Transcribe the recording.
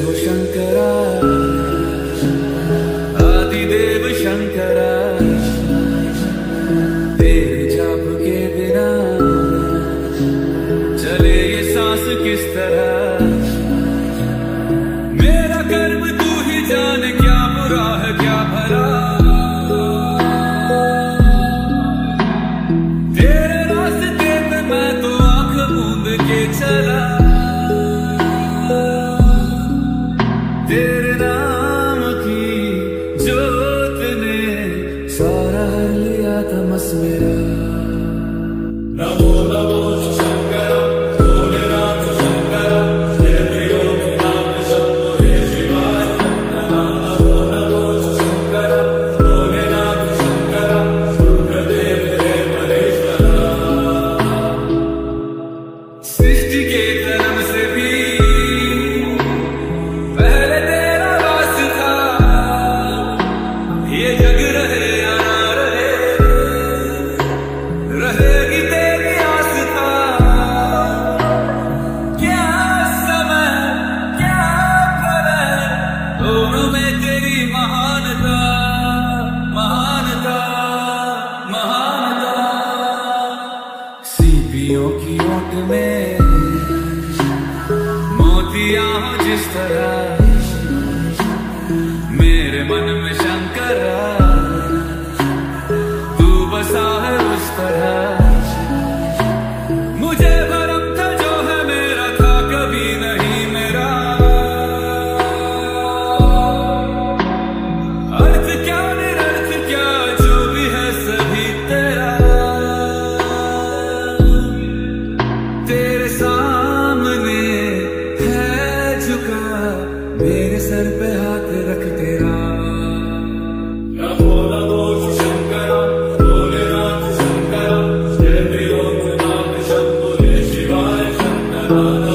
हो शंकरा, आदिदेव शंकरा, तेरे जाप के बिना चले ये सांस किस तरह। मेरा कर्म तू ही जाने, क्या बुरा है क्या भला, तेरे रास्ते पे मैं तो आंख मूंद के चला। तेरे नाम की जोत ने सारा हर लिया तमस मेरा। नमो नमो शंकर भोलेनाथ शंकर, जय त्रिलोकीनाथ शंभो हे शिवाय। नमो नमो शंकर भोलेनाथ शंकर, रुद्रदेव हे महेश्वरा। सृष्टि के कर्म से भी पहले तेरा वास था, ये जग रहे या ना रहे, रहेगी तेरी आस्था। क्या समय क्या पलय, दोनों में तेरी महानता महानता महानता। सीपियों की ओट में मोतियां हो जिस तरह, मेरे मन में शंकरा तू बसा है उस तरह। मुझे भरम था जो है मेरा था कभी नहीं मेरा, अर्थ क्या निरर्थ क्या जो भी है सभी तेरा। तेरे सामने है झुका, मेरे सर पे हाथ रख तेरा। नमो नमो शंकर भोलेनाथ शंकर, जय त्रिलोकीनाथ शंभो हे शिवाय। शंकर